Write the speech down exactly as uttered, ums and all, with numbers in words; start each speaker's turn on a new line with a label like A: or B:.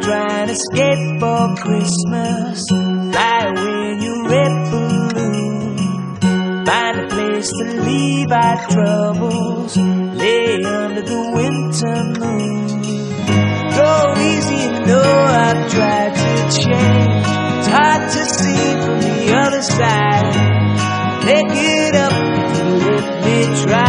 A: try and escape for Christmas. Fly away in your red balloon. Find a place to leave our troubles. Lay under the winter moon. Go easy, you know I've tried to change. It's hard to see from the other side. Make it up if you let me try.